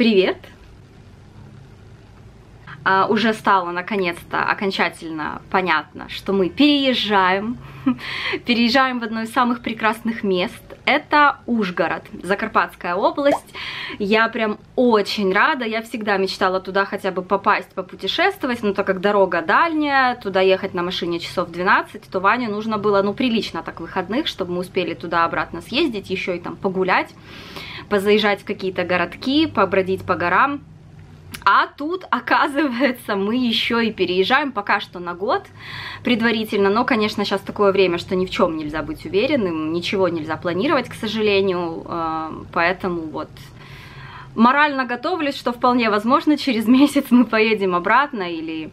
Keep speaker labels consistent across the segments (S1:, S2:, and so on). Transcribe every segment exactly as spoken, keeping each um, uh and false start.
S1: Привет! А, уже стало наконец-то окончательно понятно, что мы переезжаем, переезжаем в одно из самых прекрасных мест. Это Ужгород, Закарпатская область. Я прям очень рада, я всегда мечтала туда хотя бы попасть, попутешествовать, но так как дорога дальняя, туда ехать на машине часов двенадцать, то Ване нужно было, ну, прилично так выходных, чтобы мы успели туда-обратно съездить, еще и там погулять, позаезжать в какие-то городки, побродить по горам. А тут, оказывается, мы еще и переезжаем пока что на год предварительно, но, конечно, сейчас такое время, что ни в чем нельзя быть уверенным, ничего нельзя планировать, к сожалению, поэтому вот морально готовлюсь, что вполне возможно через месяц мы поедем обратно или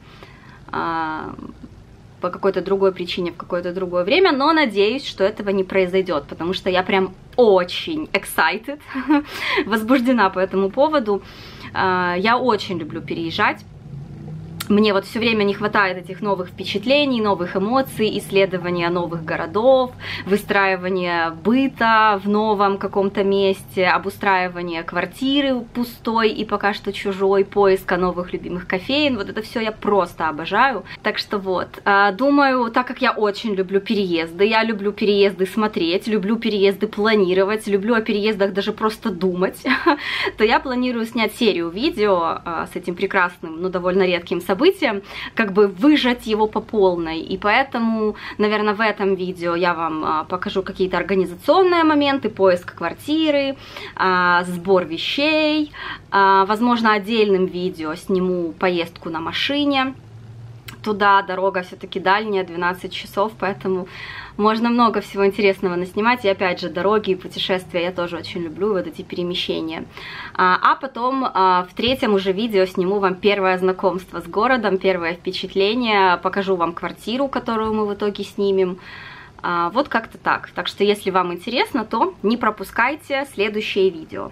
S1: по какой-то другой причине в какое-то другое время, но надеюсь, что этого не произойдет, потому что я прям очень excited, возбуждена по этому поводу. Я очень люблю переезжать. Мне вот все время не хватает этих новых впечатлений, новых эмоций, исследования новых городов, выстраивания быта в новом каком-то месте, обустраивания квартиры пустой и пока что чужой, поиска новых любимых кофеен. Вот это все я просто обожаю. Так что вот, думаю, так как я очень люблю переезды, я люблю переезды смотреть, люблю переезды планировать, люблю о переездах даже просто думать, то я планирую снять серию видео с этим прекрасным, но довольно редким событием, событием, как бы выжать его по полной, и поэтому, наверное, в этом видео я вам а, покажу какие-то организационные моменты, поиск квартиры, а, сбор вещей, а, возможно, отдельным видео сниму поездку на машине туда, дорога все-таки дальняя, двенадцать часов, поэтому можно много всего интересного наснимать, и опять же, дороги и путешествия я тоже очень люблю, вот эти перемещения. А, а потом а, в третьем уже видео сниму вам первое знакомство с городом, первое впечатление, покажу вам квартиру, которую мы в итоге снимем. А, вот как-то так. Так что, если вам интересно, то не пропускайте следующее видео.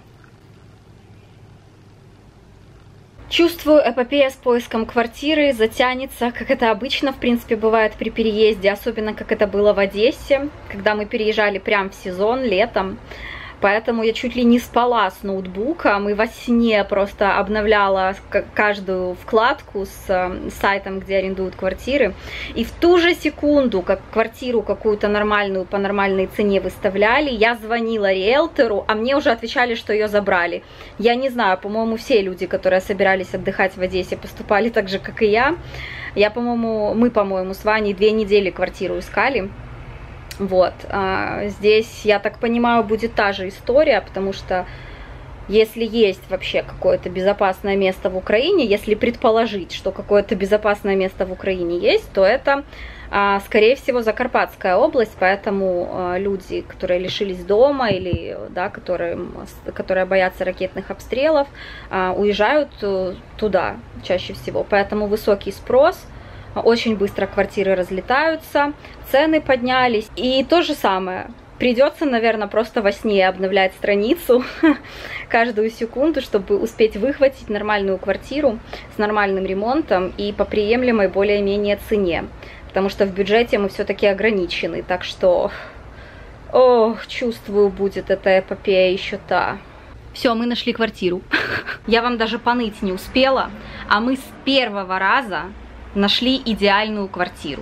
S1: Чувствую, эпопея с поиском квартиры затянется, как это обычно, в принципе, бывает при переезде, особенно как это было в Одессе, когда мы переезжали прям в сезон, летом. Поэтому я чуть ли не спала с ноутбуком и во сне просто обновляла каждую вкладку с сайтом, где арендуют квартиры. И в ту же секунду, как квартиру какую-то нормальную по нормальной цене выставляли, я звонила риэлтору, а мне уже отвечали, что ее забрали. Я не знаю, по-моему, все люди, которые собирались отдыхать в Одессе, поступали так же, как и я. Я, по-моему, мы, по-моему, с Ваней две недели квартиру искали. Вот, а здесь, я так понимаю, будет та же история, потому что если есть вообще какое-то безопасное место в Украине, если предположить, что какое-то безопасное место в Украине есть, то это, а, скорее всего, Закарпатская область, поэтому а, люди, которые лишились дома или, да, которые, которые боятся ракетных обстрелов, а, уезжают туда чаще всего, поэтому высокий спрос. Очень быстро квартиры разлетаются, цены поднялись. И то же самое. Придется, наверное, просто во сне обновлять страницу каждую секунду, чтобы успеть выхватить нормальную квартиру с нормальным ремонтом и по приемлемой более-менее цене. Потому что в бюджете мы все-таки ограничены. Так что, ох, чувствую, будет эта эпопея еще та. Все, мы нашли квартиру. Я вам даже поныть не успела, а мы с первого раза нашли идеальную квартиру.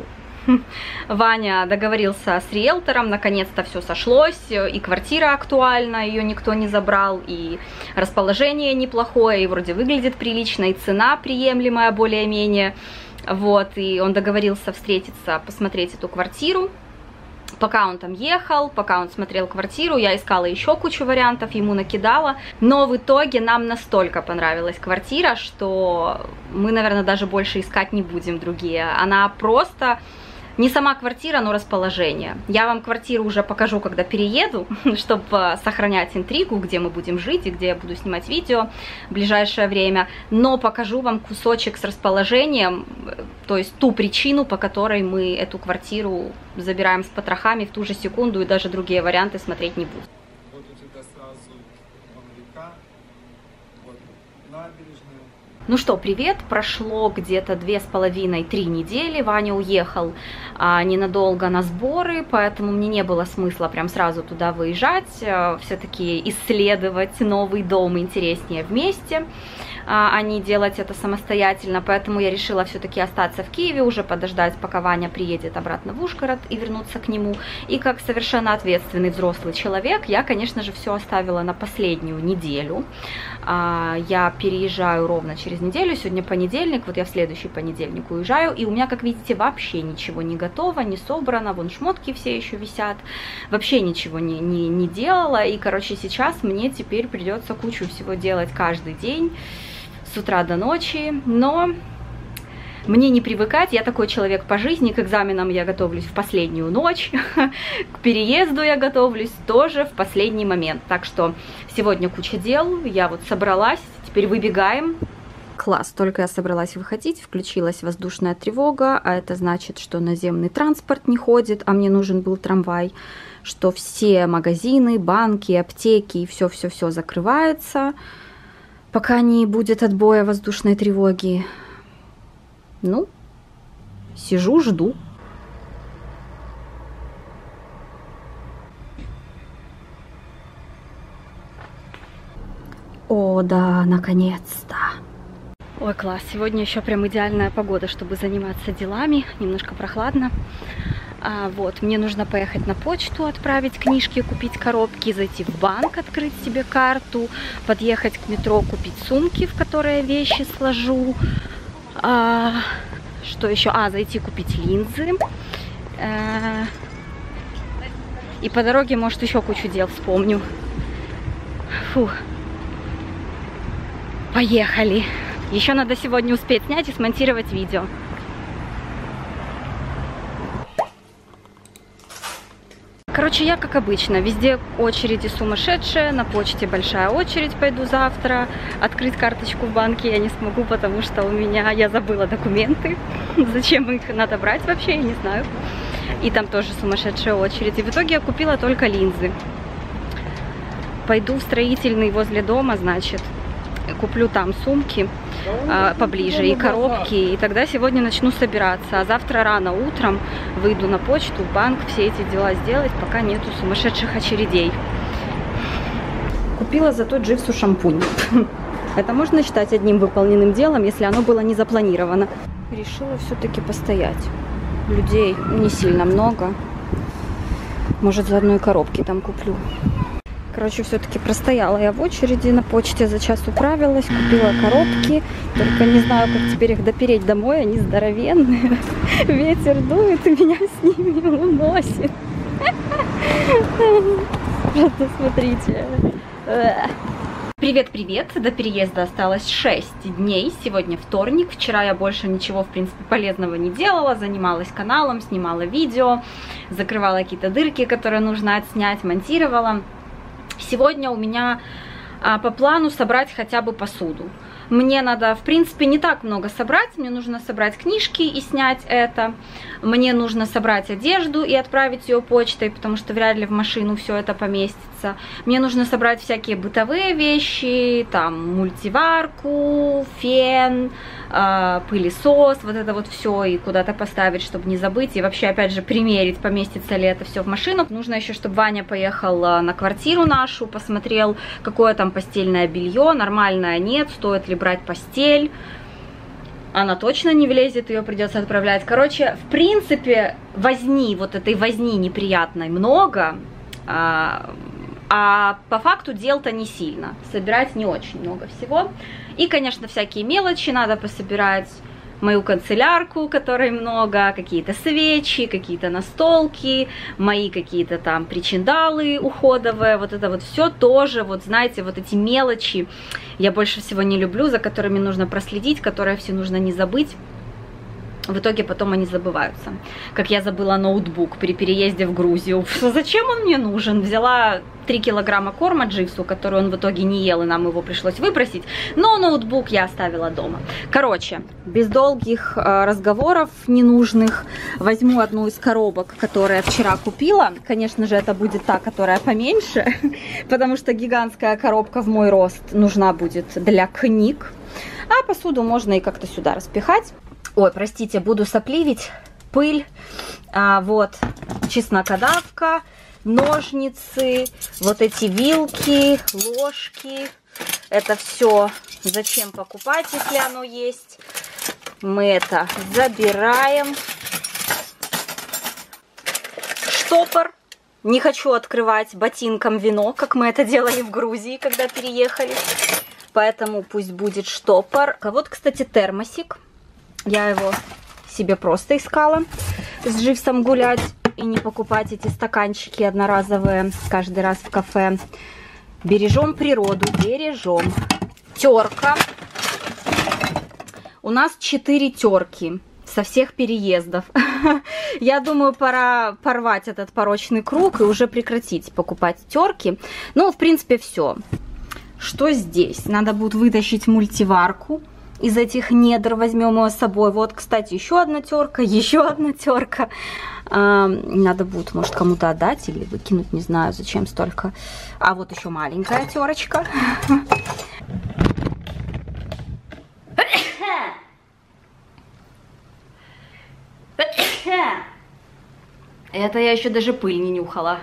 S1: Ваня договорился с риэлтором, наконец-то все сошлось, и квартира актуальна, ее никто не забрал, и расположение неплохое, и вроде выглядит прилично, и цена приемлемая более-менее. Вот, и он договорился встретиться, посмотреть эту квартиру. Пока он там ехал, пока он смотрел квартиру, я искала еще кучу вариантов, ему накидала. Но в итоге нам настолько понравилась квартира, что мы, наверное, даже больше искать не будем другие. Она просто не сама квартира, но расположение. Я вам квартиру уже покажу, когда перееду, чтобы сохранять интригу, где мы будем жить и где я буду снимать видео в ближайшее время. Но покажу вам кусочек с расположением, то есть ту причину, по которой мы эту квартиру забираем с потрохами в ту же секунду, и даже другие варианты смотреть не буду.
S2: Вот у тебя сразу вон река, вот набережная,
S1: Ну что, привет! Прошло где-то две с половиной-три недели, Ваня уехал а, ненадолго на сборы, поэтому мне не было смысла прям сразу туда выезжать, а, все-таки исследовать новый дом интереснее вместе, а не делать это самостоятельно, поэтому я решила все-таки остаться в Киеве, уже подождать, пока Ваня приедет обратно в Ужгород и вернуться к нему. И как совершенно ответственный взрослый человек, я, конечно же, все оставила на последнюю неделю. Я переезжаю ровно через неделю, сегодня понедельник, вот я в следующий понедельник уезжаю, и у меня, как видите, вообще ничего не готово, не собрано, вон шмотки все еще висят, вообще ничего не, не, не делала, и, короче, сейчас мне теперь придется кучу всего делать каждый день, с утра до ночи, но мне не привыкать, я такой человек по жизни, к экзаменам я готовлюсь в последнюю ночь, к переезду я готовлюсь тоже в последний момент, так что сегодня куча дел, я вот собралась, теперь выбегаем. Класс, только я собралась выходить, включилась воздушная тревога, а это значит, что наземный транспорт не ходит, а мне нужен был трамвай, что все магазины, банки, аптеки и все-все-все закрывается, пока не будет отбоя воздушной тревоги. Ну, сижу, жду. О, да, наконец-то. Ой, класс, сегодня еще прям идеальная погода, чтобы заниматься делами, немножко прохладно. А, вот, мне нужно поехать на почту, отправить книжки, купить коробки, зайти в банк, открыть себе карту, подъехать к метро, купить сумки, в которые вещи сложу. А, что еще? А, зайти купить линзы. А, и по дороге, может, еще кучу дел вспомню. Фу. Поехали. Еще надо сегодня успеть снять и смонтировать видео. Короче, я как обычно, везде очереди сумасшедшие, на почте большая очередь, пойду завтра. Открыть карточку в банке я не смогу, потому что у меня, я забыла документы. Зачем их надо брать вообще, я не знаю. И там тоже сумасшедшая очередь. И в итоге я купила только линзы. Пойду в строительный возле дома, значит, куплю там сумки а, поближе и коробки, и тогда сегодня начну собираться, а завтра рано утром выйду на почту, в банк, все эти дела сделать, пока нету сумасшедших очередей. Купила зато Дживсу шампунь. Это можно считать одним выполненным делом, если оно было не запланировано. Решила все-таки постоять. Людей не сильно много. Может, за одной коробки там куплю. Короче, все-таки простояла я в очереди, на почте за час управилась, купила коробки. Только не знаю, как теперь их допереть домой, они здоровенные. Ветер дует и меня с ними уносит. Просто смотрите. Привет-привет! До переезда осталось шесть дней. Сегодня вторник. Вчера я больше ничего, в принципе, полезного не делала. Занималась каналом, снимала видео, закрывала какие-то дырки, которые нужно отснять, монтировала. Сегодня у меня а, по плану собрать хотя бы посуду. Мне надо, в принципе, не так много собрать. Мне нужно собрать книжки и снять это. Мне нужно собрать одежду и отправить ее почтой, потому что вряд ли в машину все это поместится. Мне нужно собрать всякие бытовые вещи, там, мультиварку, фен, э, пылесос, вот это вот все, и куда-то поставить, чтобы не забыть. И вообще, опять же, примерить, поместится ли это все в машину. Нужно еще, чтобы Ваня поехал на квартиру нашу, посмотрел, какое там постельное белье, нормальное нет, стоит ли брать постель. Она точно не влезет, ее придется отправлять. Короче, в принципе, возни, вот этой возни неприятной много, а, а по факту дел-то не сильно. Собирать не очень много всего. И, конечно, всякие мелочи надо пособирать. Мою канцелярку, которой много, какие-то свечи, какие-то настолки, мои какие-то там причиндалы уходовые, вот это вот все тоже, вот знаете, вот эти мелочи я больше всего не люблю, за которыми нужно проследить, которые все нужно не забыть. В итоге потом они забываются. Как я забыла ноутбук при переезде в Грузию. Зачем он мне нужен? Взяла три килограмма корма Дживсу, который он в итоге не ел, и нам его пришлось выбросить. Но ноутбук я оставила дома. Короче, без долгих э, разговоров ненужных, возьму одну из коробок, которую я вчера купила. Конечно же, это будет та, которая поменьше, потому что гигантская коробка в мой рост нужна будет для книг. А посуду можно и как-то сюда распихать. Ой, простите, буду сопливить, пыль, а, вот, чеснокодавка, ножницы, вот эти вилки, ложки. Это все зачем покупать, если оно есть. Мы это забираем. Штопор. Не хочу открывать ботинком вино, как мы это делали в Грузии, когда переехали. Поэтому пусть будет штопор. А вот, кстати, термосик. Я его себе просто искала с Дживсом гулять и не покупать эти стаканчики одноразовые каждый раз в кафе. Бережем природу, бережем. Терка. У нас четыре терки со всех переездов. Я думаю, пора порвать этот порочный круг и уже прекратить покупать терки. Ну, в принципе, все. Что здесь? Надо будет вытащить мультиварку. Из этих недр возьмем ее с собой. Вот, кстати, еще одна терка, еще одна терка. А, надо будет, может, кому-то отдать или выкинуть, не знаю, зачем столько. А вот еще маленькая терочка. Это я еще даже пыль не нюхала.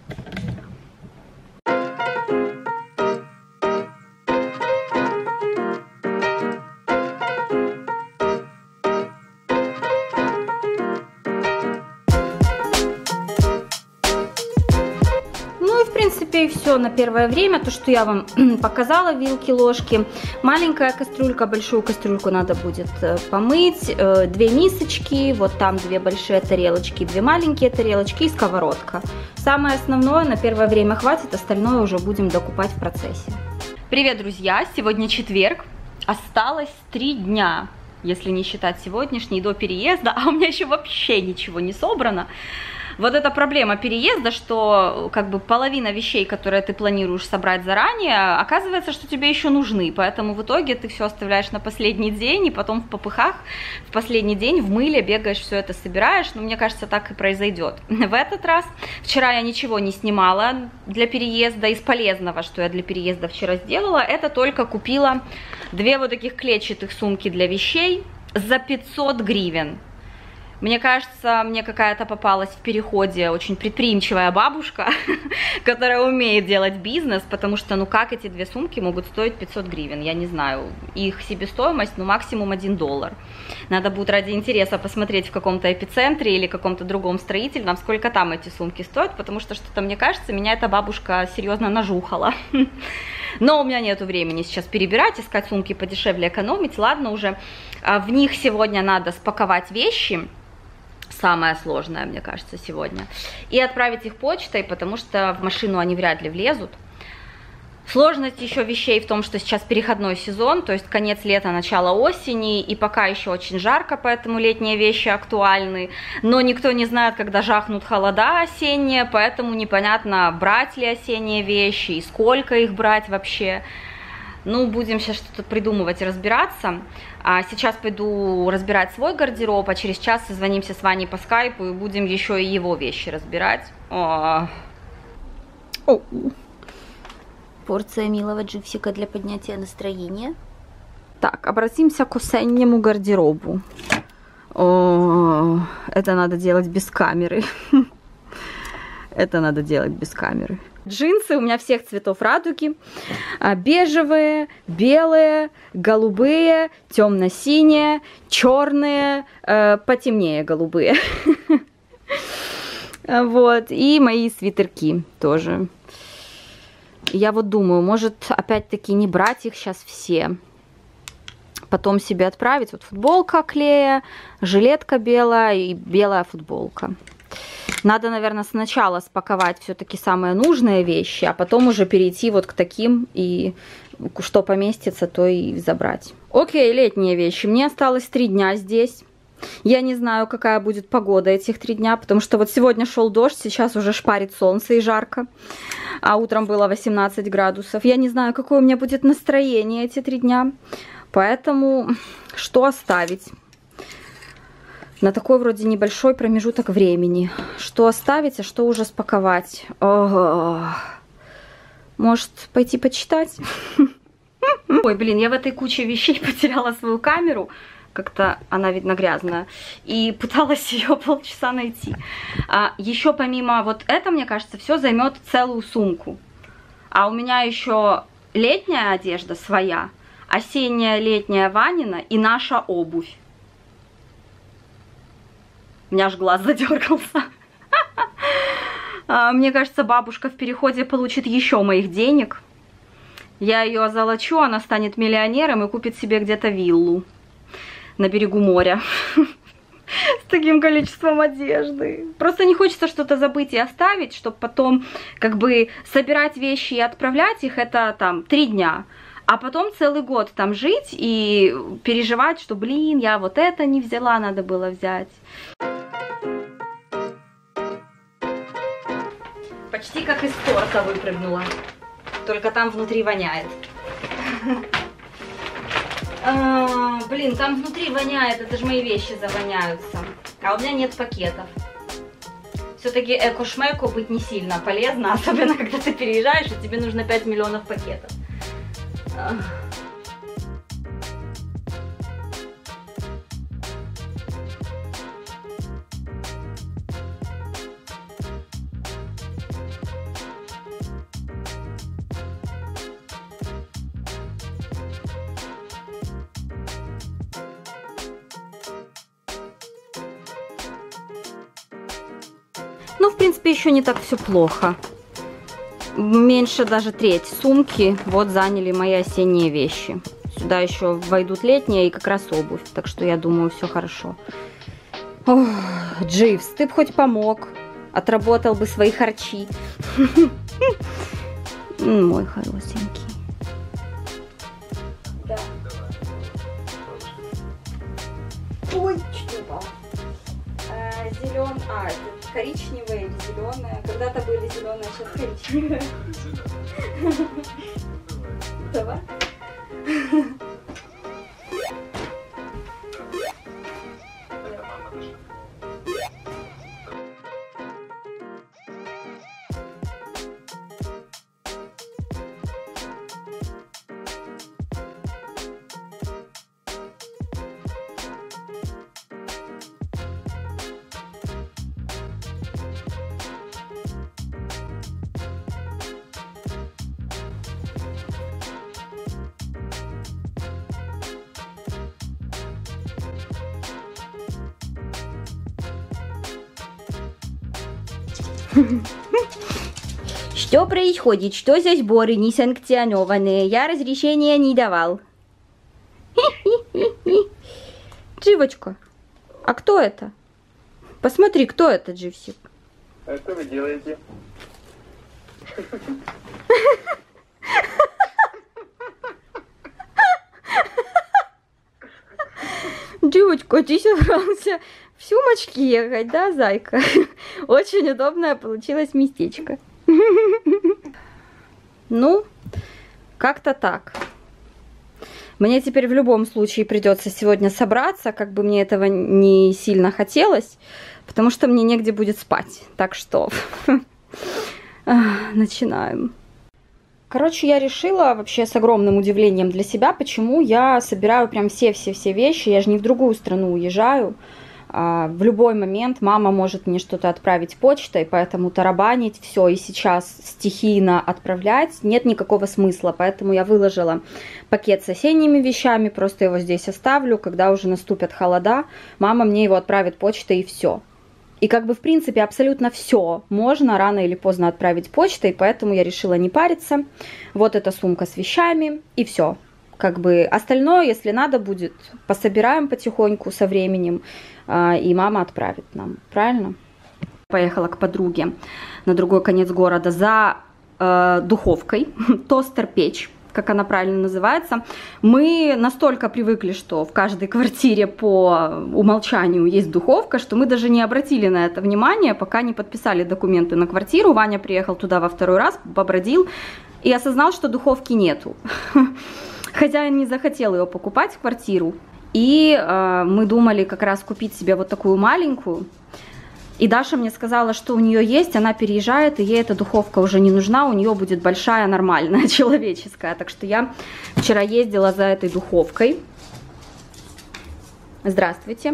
S1: И все на первое время, то, что я вам показала, вилки, ложки. Маленькая кастрюлька, большую кастрюльку надо будет помыть, две мисочки, вот там две большие тарелочки, две маленькие тарелочки и сковородка. Самое основное на первое время хватит, остальное уже будем докупать в процессе. Привет, друзья! Сегодня четверг, осталось три дня, если не считать сегодняшний, до переезда, а у меня еще вообще ничего не собрано. Вот эта проблема переезда, что как бы половина вещей, которые ты планируешь собрать заранее, оказывается, что тебе еще нужны, поэтому в итоге ты все оставляешь на последний день, и потом в попыхах в последний день в мыле бегаешь, все это собираешь. Ну, мне кажется, так и произойдет. В этот раз, вчера я ничего не снимала для переезда, из полезного, что я для переезда вчера сделала, это только купила две вот таких клетчатых сумки для вещей за пятьсот гривен. Мне кажется, мне какая-то попалась в переходе очень предприимчивая бабушка, которая умеет делать бизнес, потому что, ну как эти две сумки могут стоить пятьсот гривен, я не знаю, их себестоимость, ну максимум один доллар. Надо будет ради интереса посмотреть в каком-то эпицентре или каком-то другом строительном, сколько там эти сумки стоят, потому что что-то, мне кажется, меня эта бабушка серьезно нажухала. Но у меня нету времени сейчас перебирать, искать сумки подешевле, экономить, ладно уже. В них сегодня надо спаковать вещи. Самое сложное, мне кажется, сегодня. И отправить их почтой, потому что в машину они вряд ли влезут. Сложность еще вещей в том, что сейчас переходной сезон, то есть конец лета, начало осени, и пока еще очень жарко, поэтому летние вещи актуальны. Но никто не знает, когда жахнут холода осенние, поэтому непонятно, брать ли осенние вещи и сколько их брать вообще. Ну, будем сейчас что-то придумывать и разбираться. А сейчас пойду разбирать свой гардероб, а через час созвонимся с Ваней по скайпу и будем еще и его вещи разбирать. О. О. Порция милого дживсика для поднятия настроения. Так, обратимся к осеннему гардеробу. О, это надо делать без камеры. Это надо делать без камеры. Джинсы у меня всех цветов радуги. Бежевые, белые, голубые, темно-синие, черные, потемнее голубые. Вот. И мои свитерки тоже. Я вот думаю, может опять-таки не брать их сейчас все. Потом себе отправить. Вот футболка клея, жилетка белая и белая футболка. Надо, наверное, сначала спаковать все-таки самые нужные вещи, а потом уже перейти вот к таким, и что поместится, то и забрать. Окей, летние вещи. Мне осталось три дня здесь. Я не знаю, какая будет погода этих три дня, потому что вот сегодня шел дождь, сейчас уже шпарит солнце и жарко, а утром было восемнадцать градусов. Я не знаю, какое у меня будет настроение эти три дня, поэтому что оставить на такой вроде небольшой промежуток времени? Что оставить, а что уже спаковать? Ого. Может, пойти почитать? Ой, блин, я в этой куче вещей потеряла свою камеру. Как-то она, видно, грязная. И пыталась ее полчаса найти. А еще помимо вот этого, мне кажется, все займет целую сумку. А у меня еще летняя одежда своя, осенняя, летняя Ванина и наша обувь. У меня аж глаз задергался. Мне кажется, бабушка в переходе получит еще моих денег. Я ее озолочу, она станет миллионером и купит себе где-то виллу на берегу моря с таким количеством одежды. Просто не хочется что-то забыть и оставить, чтобы потом как бы собирать вещи и отправлять их, это там три дня. А потом целый год там жить и переживать, что, блин, я вот это не взяла, надо было взять. Почти как из торта выпрыгнула, только там внутри воняет. А, блин, там внутри воняет, это же мои вещи завоняются. А у меня нет пакетов. Все-таки эко-шмеко быть не сильно полезно, особенно когда ты переезжаешь, и тебе нужно пять миллионов пакетов. А. Ну, в принципе, еще не так все плохо. Меньше даже треть сумки вот заняли мои осенние вещи. Сюда еще войдут летние и как раз обувь. Так что я думаю, все хорошо. Ох, Дживс, ты бы хоть помог. Отработал бы свои харчи. Мой хорошенький. Ой, чуть упал. Зелен... А, это коричневая или зеленая. Когда-то были зеленые, а сейчас коричневые. Давай. Что происходит? Что за сборы несанкционированные? Я разрешения не давал. Дживочка, а кто это? Посмотри, кто это, Дживсик.
S2: А что вы делаете?
S1: Дживочка, ты собрался в сумочке ехать, да, зайка? Очень удобное получилось местечко. Ну, как-то так. Мне теперь в любом случае придется сегодня собраться, как бы мне этого не сильно хотелось, потому что мне негде будет спать. Так что начинаем. Короче, я решила вообще с огромным удивлением для себя, почему я собираю прям все-все-все вещи. Я же не в другую страну уезжаю. В любой момент мама может мне что-то отправить почтой, поэтому тарабанить все и сейчас стихийно отправлять нет никакого смысла. Поэтому я выложила пакет с осенними вещами, просто его здесь оставлю. Когда уже наступят холода, мама мне его отправит почтой и все. И как бы в принципе абсолютно все можно рано или поздно отправить почтой, поэтому я решила не париться. Вот эта сумка с вещами и все. Как бы остальное, если надо будет, пособираем потихоньку со временем, и мама отправит нам. Правильно? Поехала к подруге на другой конец города за э, духовкой. Тостер-печь. как она правильно называется. Мы настолько привыкли, что в каждой квартире по умолчанию есть духовка, что мы даже не обратили на это внимание, пока не подписали документы на квартиру. Ваня приехал туда во второй раз, побродил и осознал, что духовки нету. Хозяин не захотел ее покупать в квартиру. И э, мы думали как раз купить себе вот такую маленькую. И Даша мне сказала, что у нее есть, она переезжает, и ей эта духовка уже не нужна, у нее будет большая, нормальная, человеческая. Так что я вчера ездила за этой духовкой. Здравствуйте.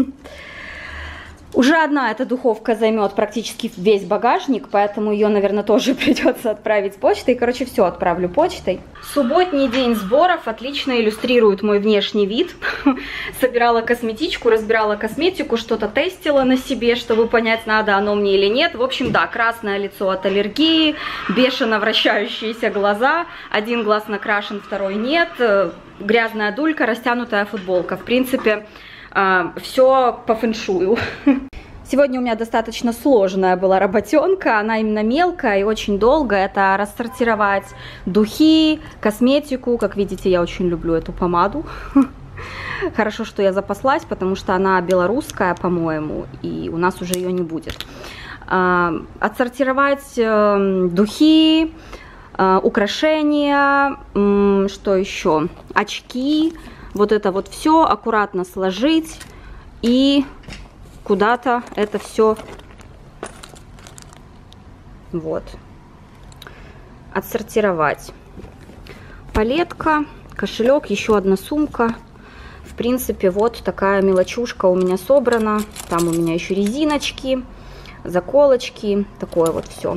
S1: Уже одна эта духовка займет практически весь багажник, поэтому ее, наверное, тоже придется отправить почтой. Короче, все отправлю почтой. Субботний день сборов отлично иллюстрирует мой внешний вид. Собирала косметичку, разбирала косметику, что-то тестила на себе, чтобы понять, надо оно мне или нет. В общем, да, красное лицо от аллергии, бешено вращающиеся глаза, один глаз накрашен, второй нет, грязная дулька, растянутая футболка. В принципе, все по фэншую. Сегодня у меня достаточно сложная была работенка, она именно мелкая и очень долгая. Это рассортировать духи, косметику. Как видите, я очень люблю эту помаду. Хорошо, что я запаслась, потому что она белорусская, по-моему, и у нас уже ее не будет. Отсортировать духи, украшения, что еще? Очки. Вот это вот все аккуратно сложить и куда-то это все вот отсортировать. Палетка, кошелек, еще одна сумка. В принципе, вот такая мелочушка у меня собрана. Там у меня еще резиночки, заколочки, такое вот все.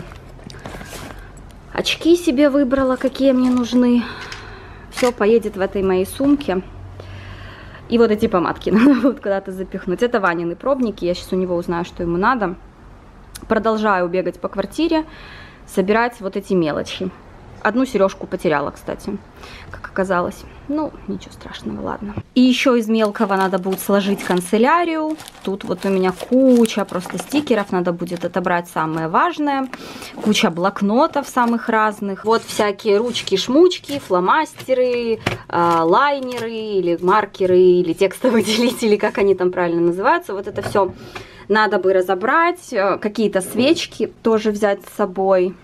S1: Очки себе выбрала, какие мне нужны. Все поедет в этой моей сумке. И вот эти помадки надо будет куда-то запихнуть. Это Ванины пробники, я сейчас у него узнаю, что ему надо. Продолжаю бегать по квартире, собирать вот эти мелочи. Одну сережку потеряла, кстати, как оказалось. Ну, ничего страшного, ладно. И еще из мелкого надо будет сложить канцелярию. Тут вот у меня куча просто стикеров, надо будет отобрать самое важное. Куча блокнотов самых разных. Вот всякие ручки-шмучки, фломастеры, э, лайнеры или маркеры, или текстовые делители, как они там правильно называются. Вот это все надо бы разобрать. Какие-то свечки тоже взять с собой.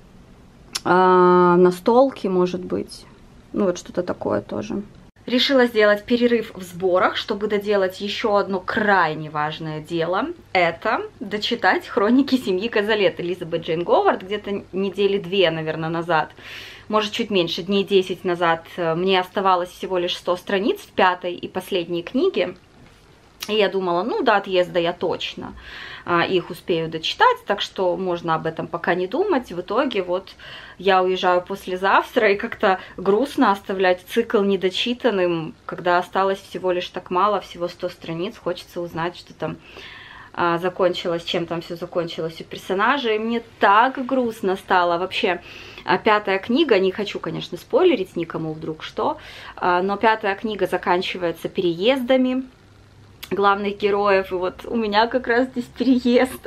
S1: Настолки, может быть, ну вот что-то такое тоже. Решила сделать перерыв в сборах, чтобы доделать еще одно крайне важное дело. Это дочитать «Хроники семьи Казалет» Элизабет Джейн Говард. Где-то недели две, наверное, назад, может чуть меньше, дней десять назад, мне оставалось всего лишь сто страниц в пятой и последней книге. И я думала, ну до отъезда я точно а, их успею дочитать, так что можно об этом пока не думать. В итоге вот я уезжаю послезавтра, и как-то грустно оставлять цикл недочитанным, когда осталось всего лишь так мало, всего сто страниц. Хочется узнать, что там а, закончилось, чем там все закончилось у персонажей. И мне так грустно стало вообще. А пятая книга, не хочу, конечно, спойлерить никому вдруг что, а, но пятая книга заканчивается переездами главных героев, и вот у меня как раз здесь переезд,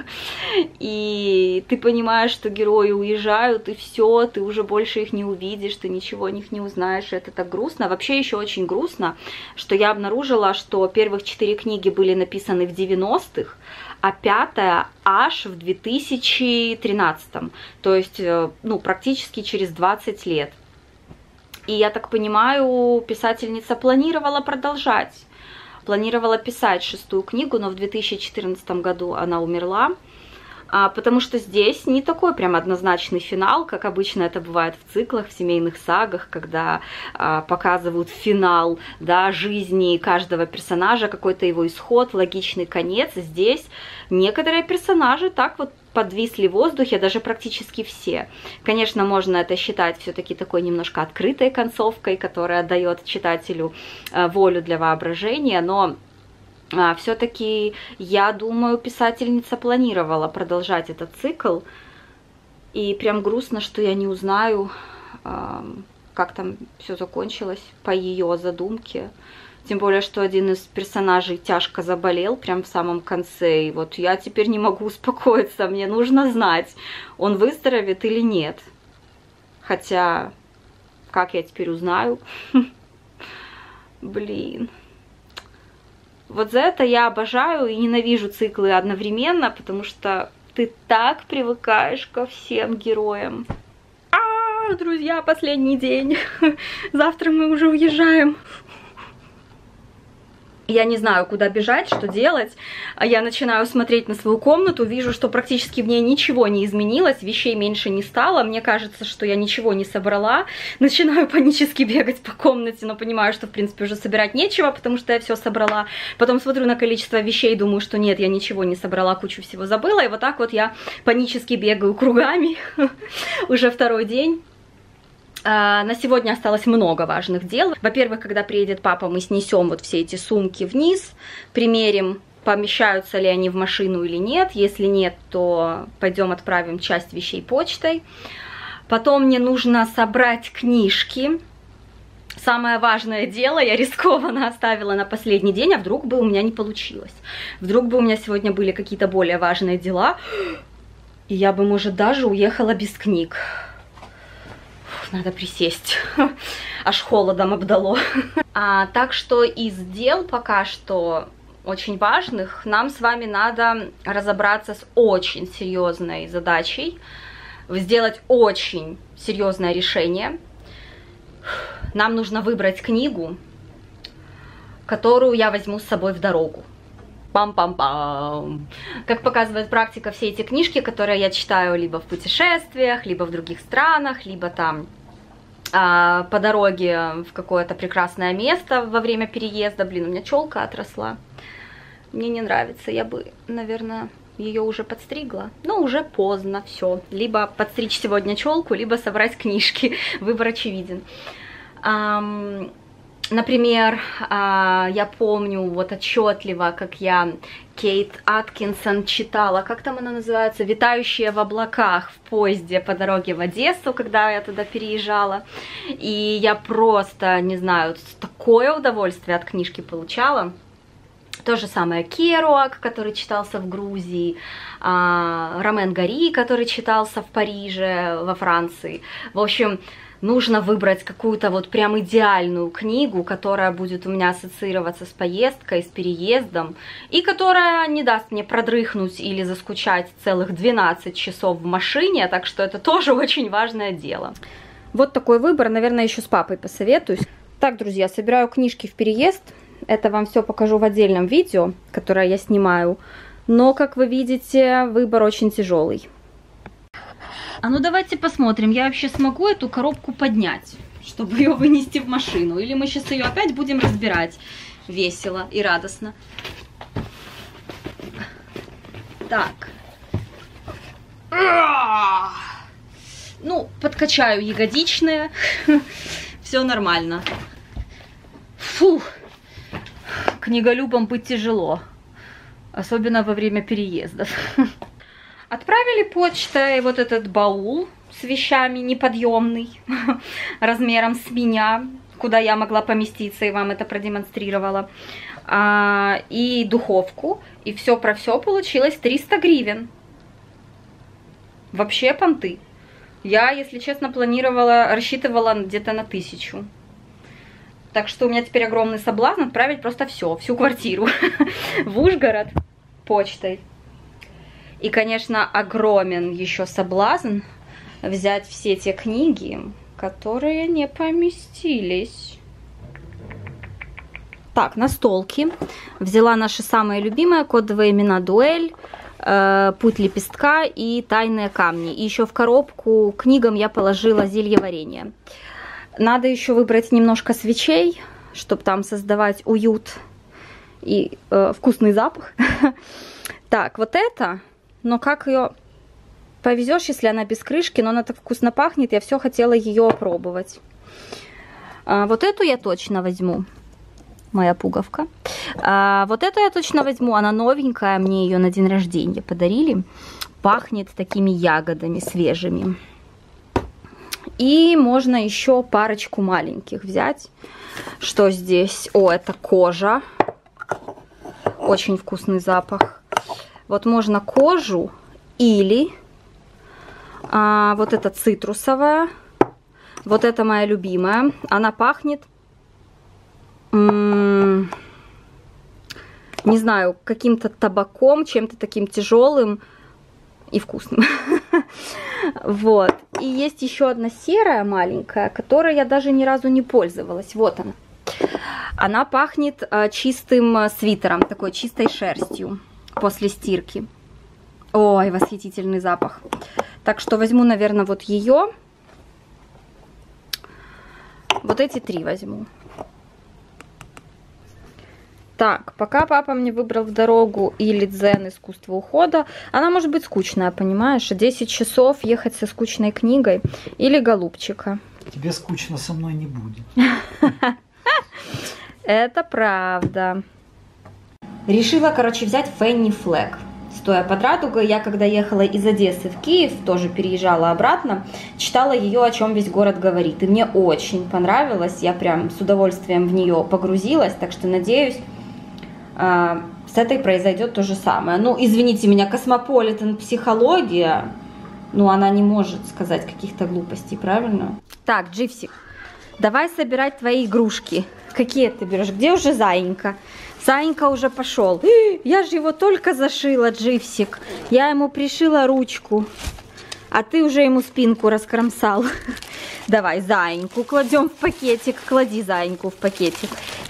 S1: и ты понимаешь, что герои уезжают, и все, ты уже больше их не увидишь, ты ничего о них не узнаешь, и это так грустно. Вообще еще очень грустно, что я обнаружила, что первых четыре книги были написаны в девяностых, а пятая аж в две тысячи тринадцатом, то есть, ну, практически через двадцать лет. И я так понимаю, писательница планировала продолжать. Планировала писать шестую книгу, но в две тысячи четырнадцатом году она умерла, а, потому что здесь не такой прям однозначный финал, как обычно это бывает в циклах, в семейных сагах, когда а, показывают финал, да, жизни каждого персонажа, какой-то его исход, логичный конец. Здесь некоторые персонажи так вот подвисли в воздухе, даже практически все. Конечно, можно это считать все-таки такой немножко открытой концовкой, которая дает читателю э, волю для воображения, но э, все-таки, я думаю, писательница планировала продолжать этот цикл, и прям грустно, что я не узнаю, э, как там все закончилось по ее задумке. Тем более, что один из персонажей тяжко заболел прям в самом конце. И вот я теперь не могу успокоиться. Мне нужно знать, он выздоровеет или нет. Хотя, Как я теперь узнаю? Блин. Вот за это я обожаю и ненавижу циклы одновременно, потому что ты так привыкаешь ко всем героям. А, друзья, последний день. Завтра мы уже уезжаем. Я не знаю, куда бежать, что делать. Я начинаю смотреть на свою комнату, вижу, что практически в ней ничего не изменилось, вещей меньше не стало. Мне кажется, что я ничего не собрала. Начинаю панически бегать по комнате, но понимаю, что, в принципе, уже собирать нечего, потому что я все собрала. Потом смотрю на количество вещей, думаю, что нет, я ничего не собрала, кучу всего забыла. И вот так вот я панически бегаю кругами уже второй день. На сегодня осталось много важных дел. Во-первых, когда приедет папа, мы снесем вот все эти сумки вниз, примерим, помещаются ли они в машину или нет. Если нет, то пойдем отправим часть вещей почтой. Потом мне нужно собрать книжки. Самое важное дело я рискованно оставила на последний день, а вдруг бы у меня не получилось. Вдруг бы у меня сегодня были какие-то более важные дела, и я бы, может, даже уехала без книг. Надо присесть, аж холодом обдало. А, так что из дел пока что очень важных нам с вами надо разобраться с очень серьезной задачей, сделать очень серьезное решение. Нам нужно выбрать книгу, которую я возьму с собой в дорогу. Пам-пам-пам. Как показывает практика, все эти книжки, которые я читаю либо в путешествиях, либо в других странах, либо там а, по дороге в какое-то прекрасное место во время переезда. Блин, у меня челка отросла. Мне не нравится. Я бы, наверное, ее уже подстригла. Но уже поздно, все. Либо подстричь сегодня челку, либо собрать книжки. Выбор очевиден. Ам... Например, я помню вот отчетливо, как я Кейт Аткинсон читала, как там она называется, «Витающие в облаках» в поезде по дороге в Одессу, когда я туда переезжала. И я просто, не знаю, такое удовольствие от книжки получала. То же самое Керуак, который читался в Грузии, Ромен Гори, который читался в Париже, во Франции. В общем, нужно выбрать какую-то вот прям идеальную книгу, которая будет у меня ассоциироваться с поездкой, с переездом, и которая не даст мне продрыхнуть или заскучать целых двенадцать часов в машине, так что это тоже очень важное дело. Вот такой выбор, наверное, еще с папой посоветуюсь. Так, друзья, собираю книжки в переезд. Это вам все покажу в отдельном видео, которое я снимаю. Но, как вы видите, выбор очень тяжелый. А ну давайте посмотрим, я вообще смогу эту коробку поднять, чтобы ее вынести в машину? Или мы сейчас ее опять будем разбирать весело и радостно? Так. Ну, подкачаю ягодичные. Все нормально. Фу. Книголюбам быть тяжело. Особенно во время переездов. Отправили почтой вот этот баул с вещами неподъемный, размером с меня, куда я могла поместиться, и вам это продемонстрировала, а, и духовку, и все про все получилось триста гривен. Вообще понты. Я, если честно, планировала, рассчитывала где-то на тысячу. Так что у меня теперь огромный соблазн отправить просто все, всю квартиру в Ужгород почтой. И, конечно, огромен еще соблазн взять все те книги, которые не поместились. Так, настолки. Взяла наши самые любимые кодовые имена «Дуэль», э, «Путь лепестка» и «Тайные камни». И еще в коробку книгам я положила «Зелье варенье». Надо еще выбрать немножко свечей, чтобы там создавать уют и э, вкусный запах. Так, вот это... Но как ее повезешь, если она без крышки, но она так вкусно пахнет, я все хотела ее опробовать. А, вот эту я точно возьму. Моя пуговка. А, вот эту я точно возьму, она новенькая, мне ее на день рождения подарили. Пахнет такими ягодами свежими. И можно еще парочку маленьких взять. Что здесь? О, это кожа. Очень вкусный запах. Вот можно кожу или а, вот это цитрусовое. Вот это моя любимая. Она пахнет, не знаю, каким-то табаком, чем-то таким тяжелым и вкусным. Вот. И есть еще одна серая маленькая, которой я даже ни разу не пользовалась. Вот она. Она пахнет а, чистым свитером, такой чистой шерстью после стирки. Ой, восхитительный запах. Так что возьму, наверное, вот ее. Вот эти три возьму. Так, пока папа мне выбрал в дорогу или дзен искусство ухода, она может быть скучная, понимаешь? десять часов ехать со скучной книгой или голубчика.
S3: Тебе скучно со мной не будет.
S1: Это правда. Решила, короче, взять Фенни Флэг. Стоя под радугой, я когда ехала из Одессы в Киев, тоже переезжала обратно, читала ее «О чем весь город говорит». И мне очень понравилось, я прям с удовольствием в нее погрузилась, так что надеюсь, с этой произойдет то же самое. Ну, извините меня, Космополитен психология, ну, она не может сказать каких-то глупостей, правильно? Так, Дживсик, давай собирать твои игрушки. Какие ты берешь? Где уже Заинька? Заинька уже пошел. Я же его только зашила, Дживсик. Я ему пришила ручку, а ты уже ему спинку раскромсал. Давай Заиньку кладем в пакетик. Клади Заиньку в пакетик.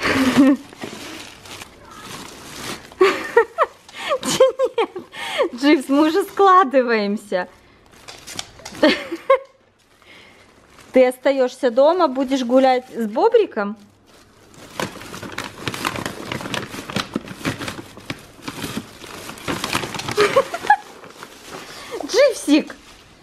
S1: Нет, Дживс, мы уже складываемся. Ты остаешься дома, будешь гулять с Бобриком? Дживсик!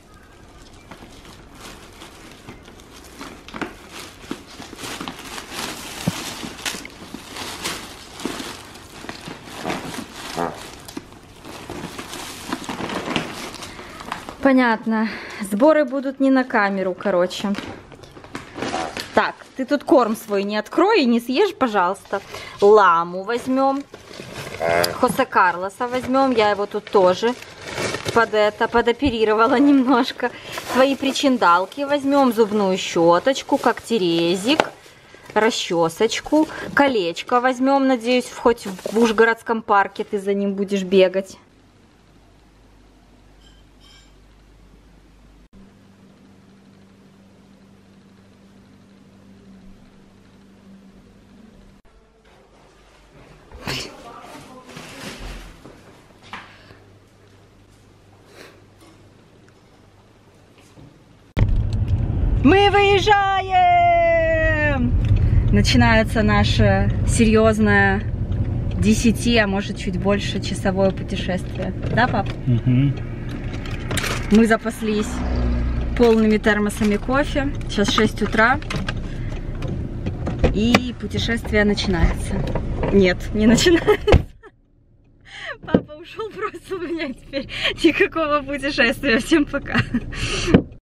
S1: Понятно. Сборы будут не на камеру, короче. Так, ты тут корм свой не открой и не съешь, пожалуйста. Ламу возьмем. Хосе Карлоса возьмем. Я его тут тоже под это подоперировала немножко. Твои причиндалки возьмем. Зубную щеточку, когтерезик, расчесочку. Колечко возьмем. Надеюсь, хоть в Ужгородском парке ты за ним будешь бегать. Мы выезжаем! Начинается наше серьезное десяти, а может чуть больше часовое путешествие. Да, пап?
S3: Угу.
S1: Мы запаслись полными термосами кофе. Сейчас шесть утра. И путешествие начинается. Нет, не начинается. Папа ушел, бросил меня теперь. Никакого путешествия. Всем пока.